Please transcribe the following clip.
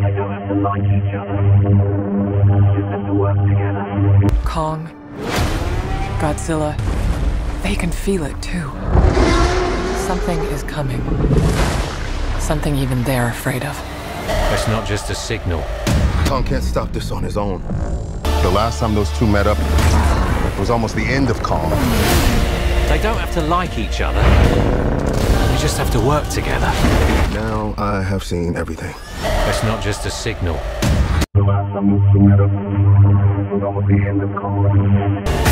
They don't have to like each other. Just have to work together. Kong, Godzilla, they can feel it too. Something is coming. Something even they're afraid of. That's not just a signal. Kong can't stop this on his own. The last time those two met up, it was almost the end of Kong. They don't have to like each other. They just have to work together. Now I have seen everything. That's not just a signal. The last time those two met up was almost the end of Kong.